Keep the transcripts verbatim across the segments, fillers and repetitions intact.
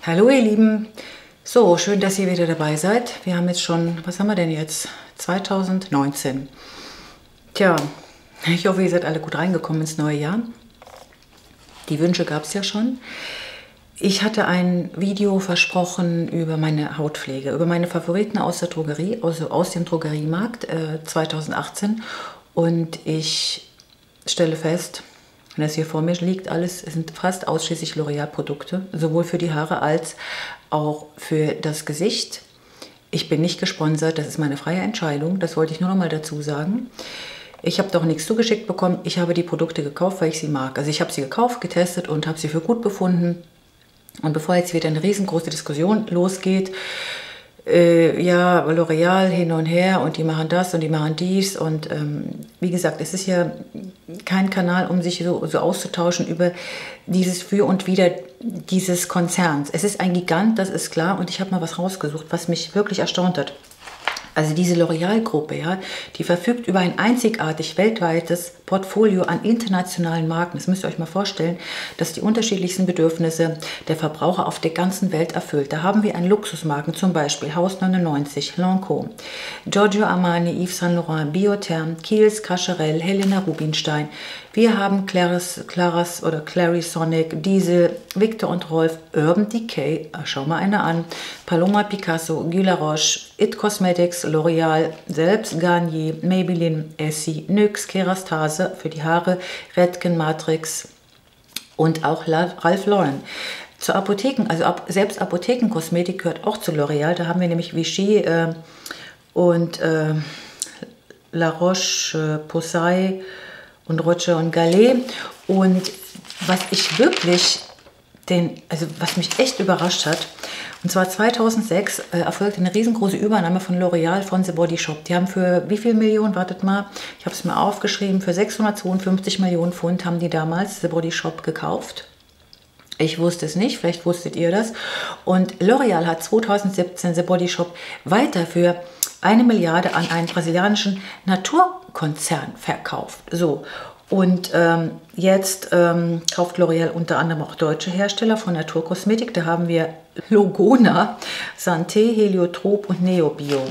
Hallo ihr Lieben, so schön, dass ihr wieder dabei seid. Wir haben jetzt schon, was haben wir denn jetzt? zweitausendneunzehn. Tja, ich hoffe, ihr seid alle gut reingekommen ins neue Jahr. Die Wünsche gab es ja schon. Ich hatte ein Video versprochen über meine Hautpflege, über meine Favoriten aus der Drogerie, also aus dem Drogeriemarkt äh, zweitausendachtzehn. Und ich stelle fest, wenn das hier vor mir liegt, alles sind fast ausschließlich L'Oreal-Produkte, sowohl für die Haare als auch für das Gesicht. Ich bin nicht gesponsert, das ist meine freie Entscheidung, das wollte ich nur noch mal dazu sagen. Ich habe doch nichts zugeschickt bekommen, ich habe die Produkte gekauft, weil ich sie mag. Also ich habe sie gekauft, getestet und habe sie für gut befunden. Und bevor jetzt wieder eine riesengroße Diskussion losgeht, äh, ja, L'Oreal hin und her und die machen das und die machen dies und ähm, wie gesagt, es ist ja kein Kanal, um sich so, so auszutauschen über dieses Für und Wider dieses Konzerns. Es ist ein Gigant, das ist klar, und ich habe mal was rausgesucht, was mich wirklich erstaunt hat. Also diese L'Oreal-Gruppe, ja, die verfügt über ein einzigartig weltweites Portfolio an internationalen Marken. Das müsst ihr euch mal vorstellen, dass die unterschiedlichsten Bedürfnisse der Verbraucher auf der ganzen Welt erfüllt. Da haben wir an Luxusmarken, zum Beispiel Haus neunundneunzig, Lancôme, Giorgio Armani, Yves Saint Laurent, Biotherm, Kiehl's, Cacharel, Helena Rubinstein. Wir haben Claris, Claris oder Clarisonic, Diesel, Victor und Rolf, Urban Decay, schau mal eine an, Paloma Picasso, Guy Laroche, It Cosmetics, L'Oreal, selbst Garnier, Maybelline, Essie, Nyx, Kerastase für die Haare, Redken, Matrix und auch Ralph Lauren. Zur Apotheken, also ab, selbst Apothekenkosmetik gehört auch zu L'Oreal. Da haben wir nämlich Vichy äh, und äh, La Roche-Posay und Roche und Gallet. Und was ich wirklich, den, also was mich echt überrascht hat, und zwar zweitausendsechs äh, erfolgte eine riesengroße Übernahme von L'Oreal von The Body Shop. Die haben für wie viel Millionen, wartet mal, ich habe es mir aufgeschrieben, für sechshundertzweiundfünfzig Millionen Pfund haben die damals The Body Shop gekauft. Ich wusste es nicht, vielleicht wusstet ihr das. Und L'Oreal hat zweitausendsiebzehn The Body Shop weiter für eine Milliarde an einen brasilianischen Naturkonzern verkauft. So. Und ähm, jetzt ähm, kauft L'Oreal unter anderem auch deutsche Hersteller von Naturkosmetik. Da haben wir Logona, Santé, Heliotrop und Neobio.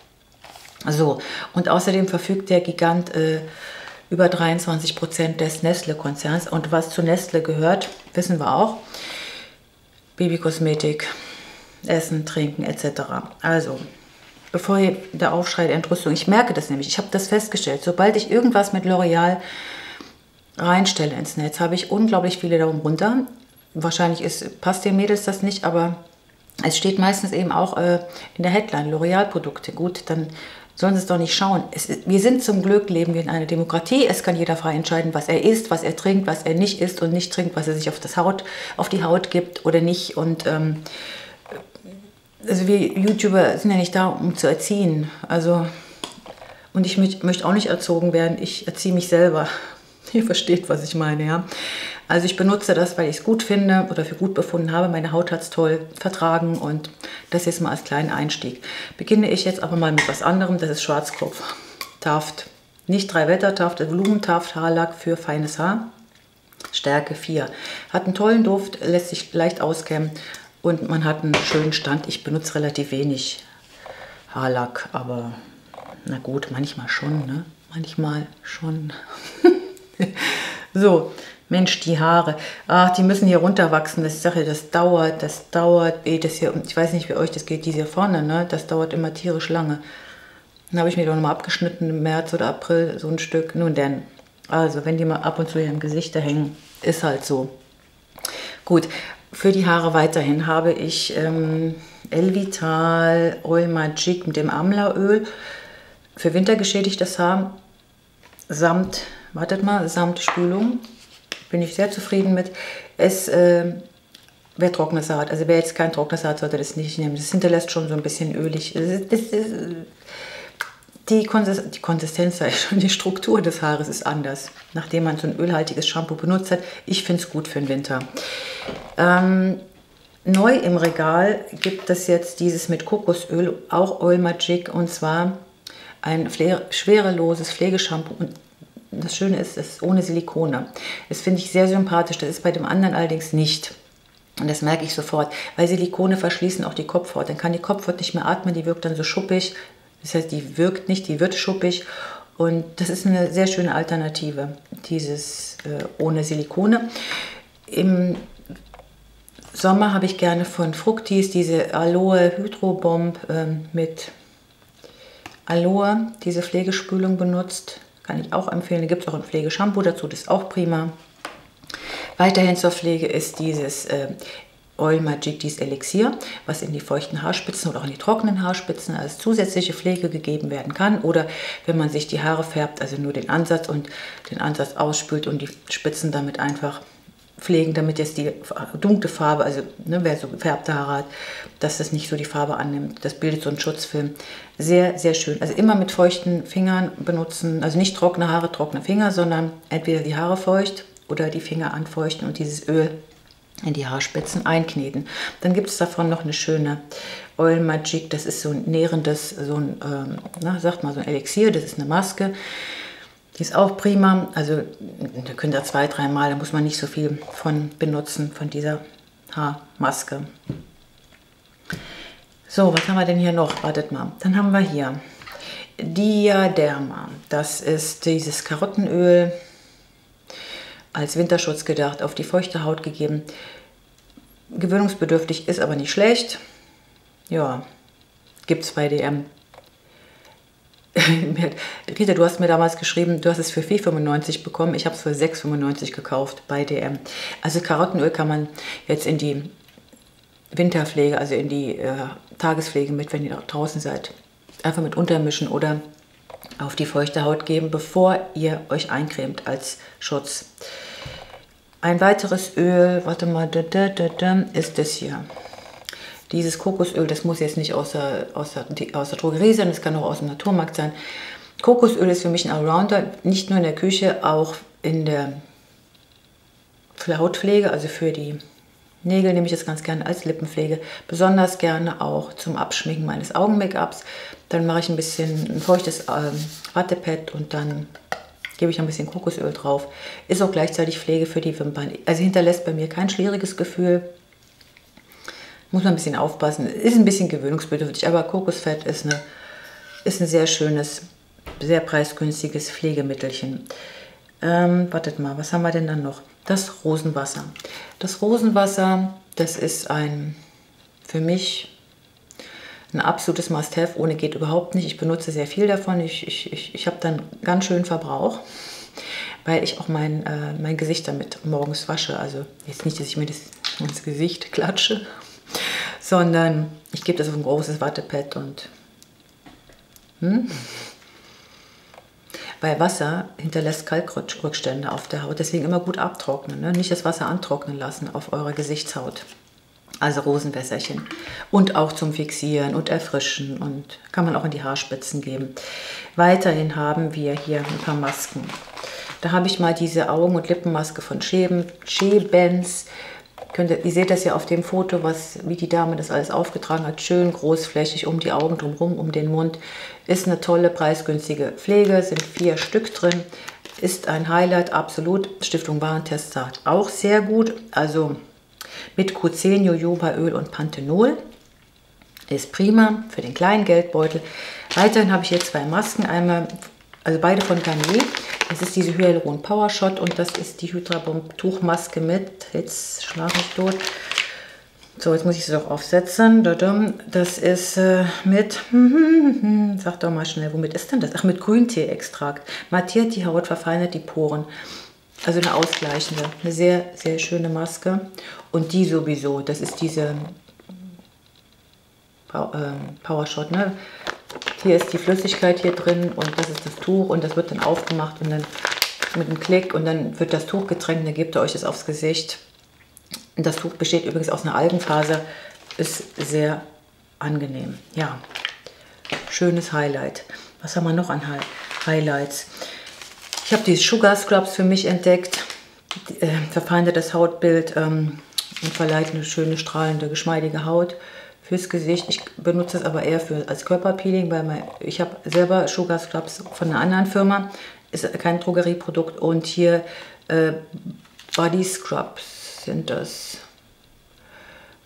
So, und außerdem verfügt der Gigant äh, über dreiundzwanzig Prozent des Nestle-Konzerns. Und was zu Nestle gehört, wissen wir auch. Babykosmetik, Essen, Trinken et cetera. Also, bevor ihr der Aufschrei der Entrüstung, ich merke das nämlich, ich habe das festgestellt, sobald ich irgendwas mit L'Oreal reinstelle ins Netz, habe ich unglaublich viele Daumen runter. Wahrscheinlich ist, passt den Mädels das nicht, aber es steht meistens eben auch äh, in der Headline L'Oreal-Produkte. Gut, dann sollen sie es doch nicht schauen. Es, wir sind zum Glück, leben wir in einer Demokratie. Es kann jeder frei entscheiden, was er isst, was er trinkt, was er nicht isst und nicht trinkt, was er sich auf, das Haut, auf die Haut gibt oder nicht. Und ähm, also wir YouTuber sind ja nicht da, um zu erziehen. Also, und ich möcht, möchte auch nicht erzogen werden. Ich erziehe mich selber. Ihr versteht, was ich meine, ja. Also ich benutze das, weil ich es gut finde oder für gut befunden habe. Meine Haut hat es toll vertragen und das jetzt mal als kleinen Einstieg. Beginne ich jetzt aber mal mit was anderem. Das ist Schwarzkopf Taft. Nicht drei Wetter Taft, Volumentaft Haarlack für feines Haar. Stärke vier. Hat einen tollen Duft, lässt sich leicht auskämmen und man hat einen schönen Stand. Ich benutze relativ wenig Haarlack, aber na gut, manchmal schon, ne? Manchmal schon. So, Mensch, die Haare. Ach, die müssen hier runterwachsen. Das, ich sage ja, das dauert, das dauert. Das hier, ich weiß nicht, wie euch das geht, die hier vorne, ne? Das dauert immer tierisch lange. Dann habe ich mir doch nochmal abgeschnitten im März oder April, so ein Stück. Nun denn, also, wenn die mal ab und zu hier im Gesicht hängen, ist halt so. Gut, für die Haare weiterhin habe ich ähm, Elvital Oil Magic mit dem Amlaöl für wintergeschädigtes Haar samt, wartet mal, samt Spülung. Bin ich sehr zufrieden mit. Es, äh, wer trockenes Haar hat, also wer jetzt kein trockenes Haar hat, sollte das nicht nehmen. Das hinterlässt schon so ein bisschen ölig. Das, das, das, die, Konsistenz, die Konsistenz, sag ich schon, die Struktur des Haares ist anders, nachdem man so ein ölhaltiges Shampoo benutzt hat. Ich finde es gut für den Winter. Ähm, neu im Regal gibt es jetzt dieses mit Kokosöl, auch Oil Magic, und zwar ein schwereloses Pflegeshampoo. Und das Schöne ist, es ist ohne Silikone. Das finde ich sehr sympathisch. Das ist bei dem anderen allerdings nicht. Und das merke ich sofort, weil Silikone verschließen auch die Kopfhaut. Dann kann die Kopfhaut nicht mehr atmen, die wirkt dann so schuppig. Das heißt, die wirkt nicht, die wird schuppig. Und das ist eine sehr schöne Alternative, dieses äh, ohne Silikone. Im Sommer habe ich gerne von Fructis diese Aloe Hydro Bomb äh, mit Aloe, diese Pflegespülung benutzt. Kann ich auch empfehlen. Da gibt es auch ein Pflegeshampoo dazu, das ist auch prima. Weiterhin zur Pflege ist dieses äh, Oil Magic, dieses Elixier, was in die feuchten Haarspitzen oder auch in die trockenen Haarspitzen als zusätzliche Pflege gegeben werden kann. Oder wenn man sich die Haare färbt, also nur den Ansatz und den Ansatz ausspült und die Spitzen damit einfach pflegen, damit jetzt die dunkle Farbe, also ne, wer so gefärbte Haare hat, dass das nicht so die Farbe annimmt. Das bildet so einen Schutzfilm. Sehr, sehr schön. Also immer mit feuchten Fingern benutzen, also nicht trockene Haare, trockene Finger, sondern entweder die Haare feucht oder die Finger anfeuchten und dieses Öl in die Haarspitzen einkneten. Dann gibt es davon noch eine schöne Oil Magic, das ist so ein nährendes, so ein, ähm, na, sagt mal so ein Elixier, das ist eine Maske. Die ist auch prima, also da könnt ihr zwei, dreimal, da muss man nicht so viel von benutzen, von dieser Haarmaske. So, was haben wir denn hier noch? Wartet mal, dann haben wir hier Diaderma, das ist dieses Karottenöl, als Winterschutz gedacht, auf die feuchte Haut gegeben. Gewöhnungsbedürftig, ist aber nicht schlecht. Ja, gibt es bei D M. Rita, du hast mir damals geschrieben, du hast es für vier fünfundneunzig bekommen. Ich habe es für sechs fünfundneunzig gekauft bei D M. Also Karottenöl kann man jetzt in die Winterpflege, also in die äh, Tagespflege mit, wenn ihr draußen seid, einfach mit untermischen oder auf die feuchte Haut geben, bevor ihr euch eincremt als Schutz. Ein weiteres Öl, warte mal, da, da, da, da, ist das hier. Dieses Kokosöl, das muss jetzt nicht aus der, aus der, aus der Drogerie sein, das kann auch aus dem Naturmarkt sein. Kokosöl ist für mich ein Allrounder, nicht nur in der Küche, auch in der Hautpflege, also für die Nägel nehme ich das ganz gerne als Lippenpflege, besonders gerne auch zum Abschminken meines Augen-Make-ups. Dann mache ich ein bisschen ein feuchtes ähm, Wattepad und dann gebe ich ein bisschen Kokosöl drauf. Ist auch gleichzeitig Pflege für die Wimpern. Also hinterlässt bei mir kein schwieriges Gefühl. Muss man ein bisschen aufpassen. Ist ein bisschen gewöhnungsbedürftig, aber Kokosfett ist, eine, ist ein sehr schönes, sehr preisgünstiges Pflegemittelchen. Ähm, wartet mal, was haben wir denn dann noch? Das Rosenwasser. Das Rosenwasser, das ist ein, für mich ein absolutes Must-Have. Ohne geht überhaupt nicht. Ich benutze sehr viel davon. Ich, ich, ich, ich habe dann ganz schön Verbrauch, weil ich auch mein, äh, mein Gesicht damit morgens wasche. Also jetzt nicht, dass ich mir das ins Gesicht klatsche, sondern ich gebe das auf ein großes Wattepad und hm? Weil Wasser hinterlässt Kalkrückstände auf der Haut, deswegen immer gut abtrocknen. Ne? Nicht das Wasser antrocknen lassen auf eurer Gesichtshaut. Also Rosenwässerchen. Und auch zum Fixieren und Erfrischen und kann man auch in die Haarspitzen geben. Weiterhin haben wir hier ein paar Masken. Da habe ich mal diese Augen- und Lippenmaske von Schebens. Könnt ihr, ihr seht das ja auf dem Foto, was, wie die Dame das alles aufgetragen hat. Schön großflächig um die Augen drumherum, um den Mund. Ist eine tolle, preisgünstige Pflege. Sind vier Stück drin. Ist ein Highlight, absolut. Stiftung Warentest sagt auch sehr gut. Also mit Q zehn, Jojobaöl und Panthenol. Ist prima für den kleinen Geldbeutel. Weiterhin habe ich hier zwei Masken. Einmal, also beide von Garnier. Das ist diese Hyaluron Power Shot und das ist die Hydra Bomb Tuchmaske mit, jetzt schlage ich tot. So, jetzt muss ich sie auch aufsetzen. Das ist äh, mit, sag doch mal schnell, womit ist denn das? Ach, mit Grüntee-Extrakt. Mattiert die Haut, verfeinert die Poren. Also eine ausgleichende, eine sehr, sehr schöne Maske. Und die sowieso, das ist diese Power Shot, ne? Hier ist die Flüssigkeit hier drin und das ist das Tuch und das wird dann aufgemacht und dann mit einem Klick und dann wird das Tuch getränkt, dann gebt ihr euch das aufs Gesicht. Und das Tuch besteht übrigens aus einer Algenfaser, ist sehr angenehm. Ja, schönes Highlight. Was haben wir noch an Highlights? Ich habe die Sugar Scrubs für mich entdeckt, äh, verfeinert das Hautbild ähm, und verleiht eine schöne, strahlende, geschmeidige Haut fürs Gesicht. Ich benutze es aber eher für, als Körperpeeling, weil mein, ich habe selber Sugar Scrubs von einer anderen Firma, ist kein Drogerieprodukt. Und hier äh, Body Scrubs sind das.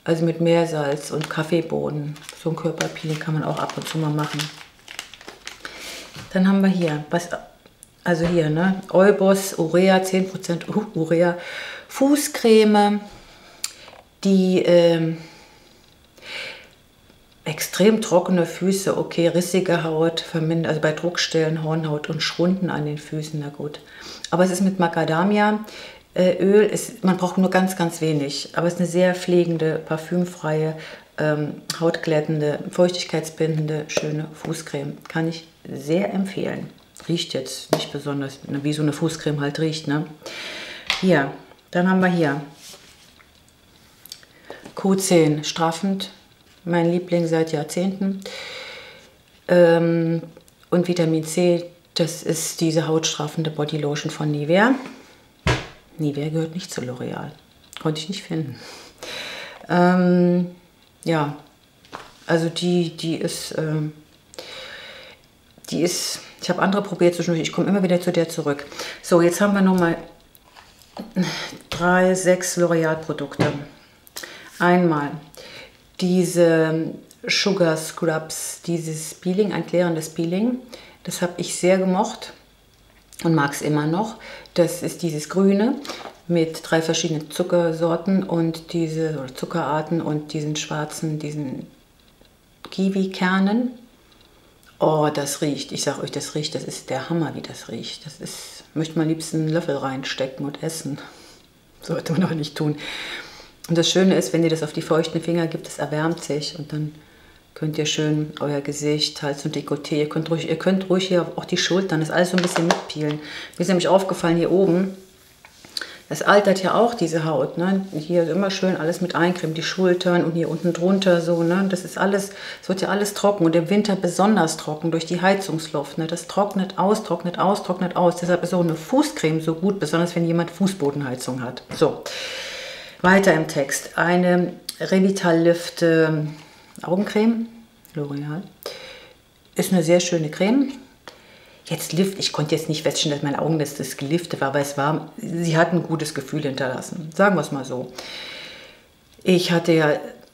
Also mit Meersalz und Kaffeebohnen. So ein Körperpeeling kann man auch ab und zu mal machen. Dann haben wir hier, was, also hier, ne, Eubos Urea, zehn Prozent Urea, Fußcreme, die ähm, extrem trockene Füße, okay, rissige Haut, vermindert, also bei Druckstellen, Hornhaut und Schrunden an den Füßen, na gut. Aber es ist mit Macadamia äh, Öl, ist, man braucht nur ganz, ganz wenig, aber es ist eine sehr pflegende, parfümfreie, ähm, hautglättende, feuchtigkeitsbindende, schöne Fußcreme. Kann ich sehr empfehlen. Riecht jetzt nicht besonders, wie so eine Fußcreme halt riecht, ne? Hier, dann haben wir hier Q zehn, straffend, mein Liebling seit Jahrzehnten. Ähm, und Vitamin C, das ist diese hautstraffende Bodylotion von Nivea. Nivea gehört nicht zu L'Oreal. Konnte ich nicht finden. Ähm, ja, also die, die ist, ähm, die ist, ich habe andere probiert zwischendurch, ich komme immer wieder zu der zurück. So, jetzt haben wir nochmal drei, sechs L'Oreal-Produkte. Einmal diese Sugar Scrubs, dieses Peeling, ein klärendes Peeling. Das habe ich sehr gemocht und mag es immer noch. Das ist dieses Grüne mit drei verschiedenen Zuckersorten und diese oder Zuckerarten und diesen schwarzen, diesen Kiwi-Kernen. Oh, das riecht, ich sage euch, das riecht, das ist der Hammer, wie das riecht. Das ist, möchte man am liebsten einen Löffel reinstecken und essen. Sollte man auch nicht tun. Und das Schöne ist, wenn ihr das auf die feuchten Finger gibt, es erwärmt sich und dann könnt ihr schön euer Gesicht, Hals und Dekolleté, ihr könnt ruhig, ihr könnt ruhig hier auch die Schultern, das alles so ein bisschen mitpeelen. Mir ist nämlich aufgefallen hier oben, das altert ja auch diese Haut, ne? Hier immer schön alles mit eincremen, die Schultern und hier unten drunter so, ne? Das ist alles, es wird ja alles trocken und im Winter besonders trocken durch die Heizungsluft, ne? Das trocknet aus, trocknet aus, trocknet aus. Deshalb ist so eine Fußcreme so gut, besonders wenn jemand Fußbodenheizung hat. So. Weiter im Text, eine Revital Lift äh, Augencreme, L'Oreal, ist eine sehr schöne Creme. Jetzt Lift, ich konnte jetzt nicht feststellen, dass mein Augenlist das geliftet war, aber es war, sie hat ein gutes Gefühl hinterlassen, sagen wir es mal so. Ich hatte ja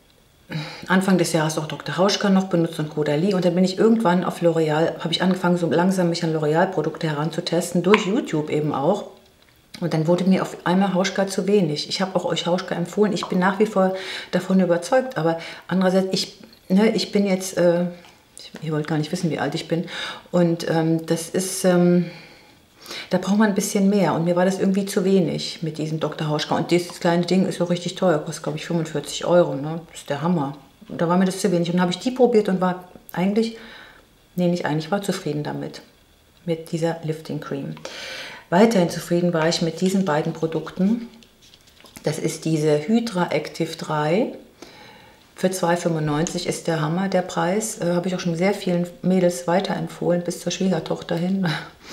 Anfang des Jahres auch Doktor Hauschka noch benutzt und Caudalie und dann bin ich irgendwann auf L'Oreal, habe ich angefangen so langsam mich an L'Oreal-Produkte heranzutesten, durch YouTube eben auch. Und dann wurde mir auf einmal Hauschka zu wenig. Ich habe auch euch Hauschka empfohlen. Ich bin nach wie vor davon überzeugt. Aber andererseits, ich, ne, ich bin jetzt, äh, ihr wollt gar nicht wissen, wie alt ich bin. Und ähm, das ist, ähm, da braucht man ein bisschen mehr. Und mir war das irgendwie zu wenig mit diesem Doktor Hauschka. Und dieses kleine Ding ist so richtig teuer. Kostet, glaube ich, fünfundvierzig Euro. Ne? Das ist der Hammer. Und da war mir das zu wenig. Und dann habe ich die probiert und war eigentlich, nee, nicht eigentlich, war zufrieden damit. Mit dieser Lifting Cream. Weiterhin zufrieden war ich mit diesen beiden Produkten. Das ist diese Hydra Active drei. Für zwei fünfundneunzig ist der Hammer, der Preis. Äh, habe ich auch schon sehr vielen Mädels weiterempfohlen, bis zur Schwiegertochter hin.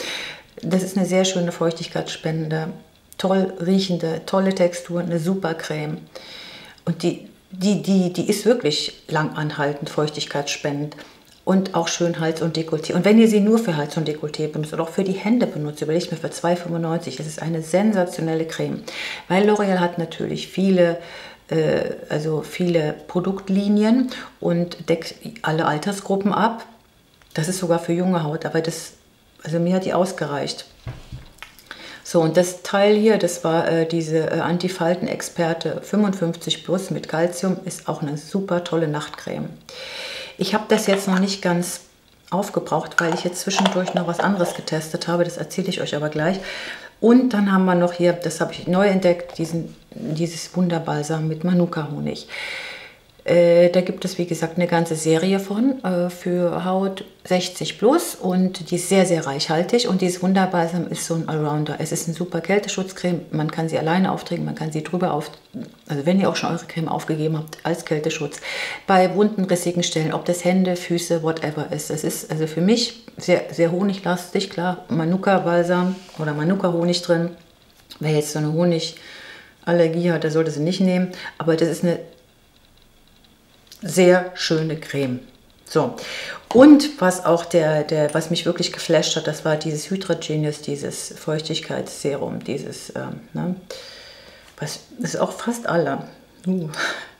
Das ist eine sehr schöne feuchtigkeitsspendende, toll riechende, tolle Textur, eine super Creme. Und die, die, die, die ist wirklich langanhaltend, feuchtigkeitsspendend. Und auch schön Hals und Dekolleté. Und wenn ihr sie nur für Hals und Dekolleté benutzt oder auch für die Hände benutzt, überlegt mir für zwei fünfundneunzig. Das ist eine sensationelle Creme. Weil L'Oreal hat natürlich viele, äh, also viele Produktlinien und deckt alle Altersgruppen ab. Das ist sogar für junge Haut, aber das, also mir hat die ausgereicht. So, und das Teil hier, das war äh, diese äh, Antifalten-Experte fünfundfünfzig plus mit Calcium, ist auch eine super tolle Nachtcreme. Ich habe das jetzt noch nicht ganz aufgebraucht, weil ich jetzt zwischendurch noch was anderes getestet habe. Das erzähle ich euch aber gleich. Und dann haben wir noch hier, das habe ich neu entdeckt, diesen, dieses Wunderbalsam mit Manuka-Honig. Äh, da gibt es, wie gesagt, eine ganze Serie von äh, für Haut sechzig plus und die ist sehr, sehr reichhaltig. Und dieses Wunderbalsam ist so ein Allrounder. Es ist eine super Kälteschutzcreme. Man kann sie alleine auftrinken, man kann sie drüber auf, also wenn ihr auch schon eure Creme aufgegeben habt, als Kälteschutz. Bei wunden, rissigen Stellen, ob das Hände, Füße, whatever ist. Das ist also für mich sehr, sehr honiglastig, klar. Manuka-Balsam oder Manuka-Honig drin. Wer jetzt so eine Honigallergie hat, der sollte sie nicht nehmen. Aber das ist eine sehr schöne Creme. So, und was auch der, der, was mich wirklich geflasht hat, das war dieses Hydra Genius, dieses Feuchtigkeitsserum, dieses, ähm, ne, was ist auch fast alle. Uh.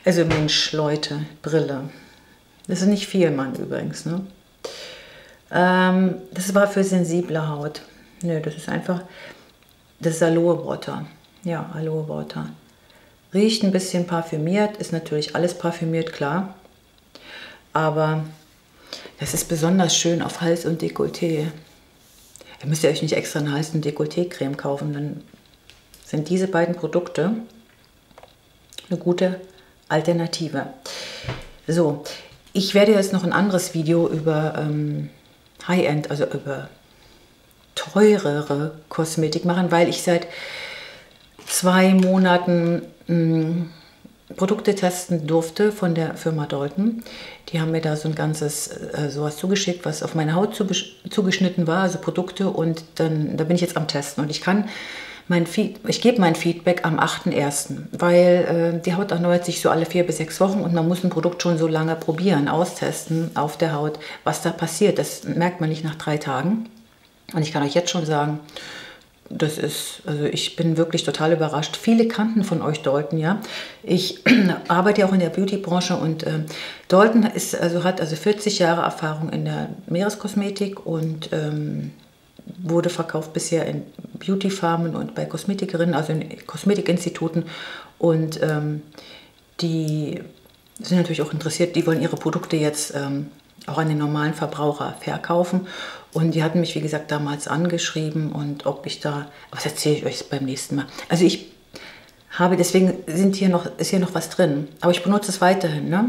Also Mensch, Leute, Brille. Das ist nicht viel, Mann, übrigens. Ne? Ähm, das war für sensible Haut. Nö, das ist einfach, das ist Aloe Water. Ja, Aloe Water. Riecht ein bisschen parfümiert, ist natürlich alles parfümiert, klar. Aber das ist besonders schön auf Hals und Dekolleté. Ihr müsst ja euch nicht extra eine Hals- und Dekolleté-Creme kaufen, dann sind diese beiden Produkte eine gute Alternative. So, ich werde jetzt noch ein anderes Video über ähm, High-End, also über teurere Kosmetik machen, weil ich seit zwei Monaten mh, Produkte testen durfte von der Firma Dalton. Die haben mir da so ein ganzes äh, sowas zugeschickt, was auf meine Haut zugeschnitten war, also Produkte, und dann da bin ich jetzt am Testen und ich kann mein Feed, ich gebe mein Feedback am achten ersten, weil äh, die Haut erneuert sich so alle vier bis sechs Wochen und man muss ein Produkt schon so lange probieren, austesten auf der Haut, was da passiert. Das merkt man nicht nach drei Tagen. Und ich kann euch jetzt schon sagen, das ist, also ich bin wirklich total überrascht. Viele kannten von euch Dalton, ja. Ich arbeite ja auch in der Beauty-Branche und äh, Dalton ist, also hat also vierzig Jahre Erfahrung in der Meereskosmetik und ähm, wurde verkauft bisher in Beauty-Farmen und bei Kosmetikerinnen, also in Kosmetikinstituten. Und ähm, die sind natürlich auch interessiert, die wollen ihre Produkte jetzt ähm, auch an den normalen Verbraucher verkaufen. Und die hatten mich, wie gesagt, damals angeschrieben und ob ich da, aber das erzähle ich euch beim nächsten Mal. Also ich habe, deswegen sind hier noch, ist hier noch was drin, aber ich benutze es weiterhin. Ne?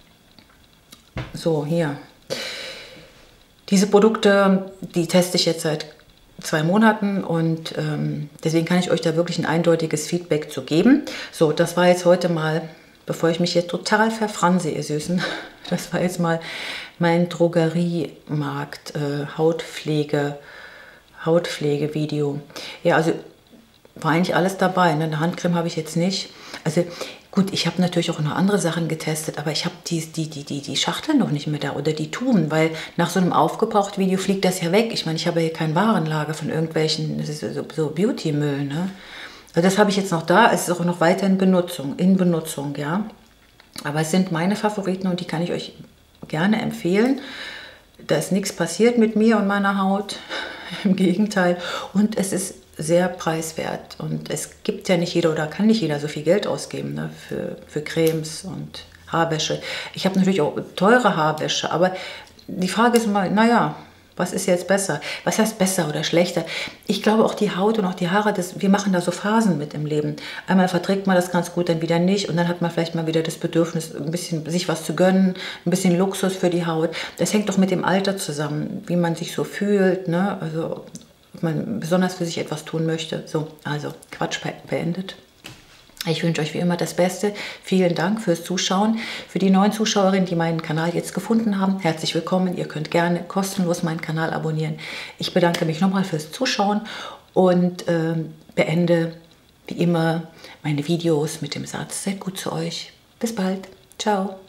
So, hier. Diese Produkte, die teste ich jetzt seit zwei Monaten und ähm, deswegen kann ich euch da wirklich ein eindeutiges Feedback zu geben. So, das war jetzt heute mal, bevor ich mich hier total verfranse, ihr Süßen, das war jetzt mal mein Drogeriemarkt, äh, Hautpflege, Hautpflegevideo. Ja, also war eigentlich alles dabei. Ne? Eine Handcreme habe ich jetzt nicht. Also gut, ich habe natürlich auch noch andere Sachen getestet, aber ich habe die, die, die, die, die Schachteln noch nicht mehr da oder die Tuben, weil nach so einem Aufgebraucht-Video fliegt das ja weg. Ich meine, ich habe hier kein Warenlager von irgendwelchen, das ist so, so Beauty-Müll. Ne? Also das habe ich jetzt noch da, es ist auch noch weiter in Benutzung, in Benutzung, ja. Aber es sind meine Favoriten und die kann ich euch gerne empfehlen. Da ist nichts passiert mit mir und meiner Haut, im Gegenteil. Und es ist sehr preiswert. Und es gibt ja nicht jeder oder kann nicht jeder so viel Geld ausgeben, ne, für, für Cremes und Haarwäsche. Ich habe natürlich auch teure Haarwäsche, aber die Frage ist mal, naja, was ist jetzt besser? Was heißt besser oder schlechter? Ich glaube auch die Haut und auch die Haare, das, wir machen da so Phasen mit im Leben. Einmal verträgt man das ganz gut, dann wieder nicht. Und dann hat man vielleicht mal wieder das Bedürfnis, ein bisschen sich was zu gönnen, ein bisschen Luxus für die Haut. Das hängt doch mit dem Alter zusammen, wie man sich so fühlt, ne? Also ob man besonders für sich etwas tun möchte. So, also Quatsch beendet. Ich wünsche euch wie immer das Beste. Vielen Dank fürs Zuschauen. Für die neuen Zuschauerinnen, die meinen Kanal jetzt gefunden haben, herzlich willkommen. Ihr könnt gerne kostenlos meinen Kanal abonnieren. Ich bedanke mich nochmal fürs Zuschauen und äh, beende wie immer meine Videos mit dem Satz, seid gut zu euch. Bis bald. Ciao.